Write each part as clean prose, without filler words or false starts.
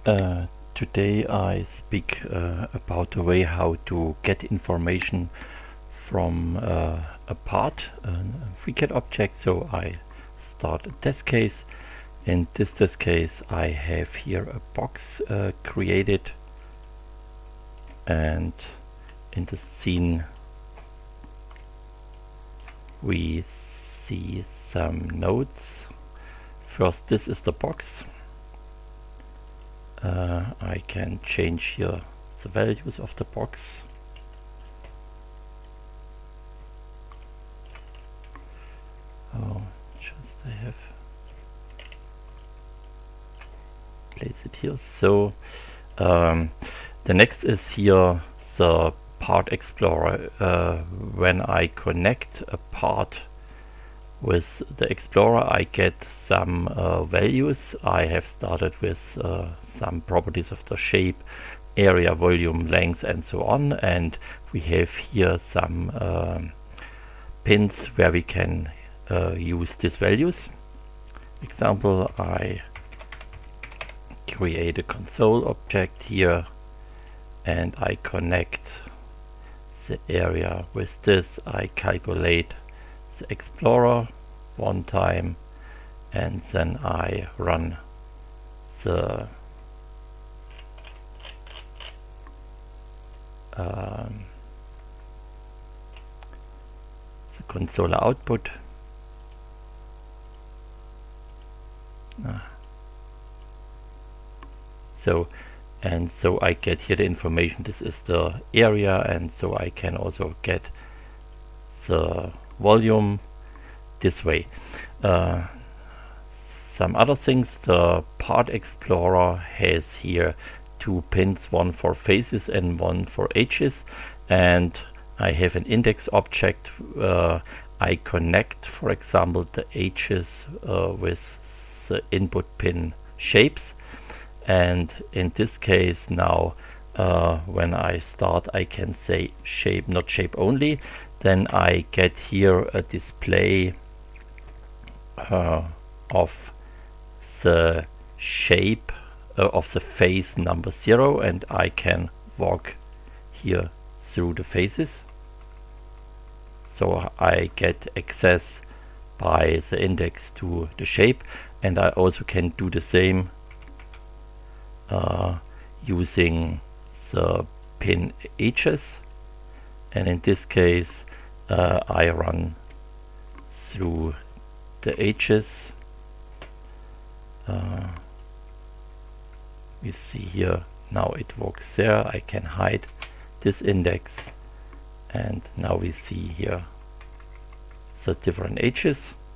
Today I speak about the way how to get information from a part, a FreeCAD object. So I start a test case. In this test case I have here a box created, and in the scene we see some nodes. First, this is the box. I can change here the values of the box. Oh, just I have place it here. So the next is here the Part Explorer. When I connect a part with the Explorer, I get some values. I have started with some properties of the shape, area, volume, length, and so on. And we have here some pins where we can use these values. Example, I create a console object here and I connect the area with this. I calculate the Explorer one time and then I run the console output. So I get here the information. This is the area, and so I can also get the volume this way. Some other things, the Part Explorer has here two pins, one for faces and one for edges, and I have an index object. I connect, for example, the edges with the input pin shapes, and in this case now when I start, I can say shape, not shape only. Then I get here a display of the shape of the face number 0, and I can walk here through the faces. So I get access by the index to the shape, and I also can do the same using the pin edges, and in this case I run through the edges. You see here now it walks there. I can hide this index, and now we see here the different edges,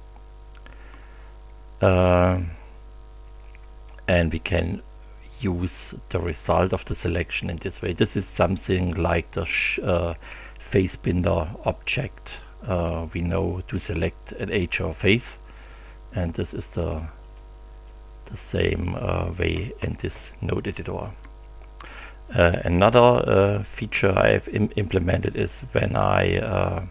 and we can use the result of the selection in this way. This is something like the face binder object. We know to select an edge or face, and this is the same way in this node editor. Another feature I have implemented is when I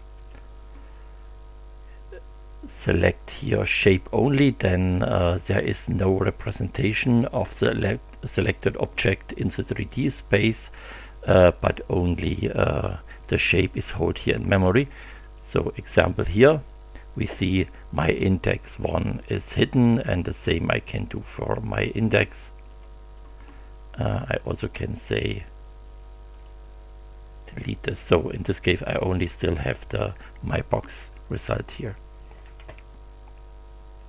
select here shape only, then there is no representation of the selected object in the 3D space, but only the shape is held here in memory. So example here, we see my index 1 is hidden, and the same I can do for my index. I also can say delete this. So in this case I only still have my box result here.